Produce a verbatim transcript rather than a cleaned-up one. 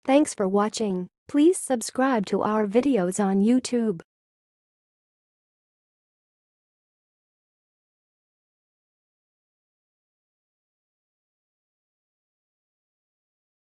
Thanks for watching. Please subscribe to our videos on YouTube.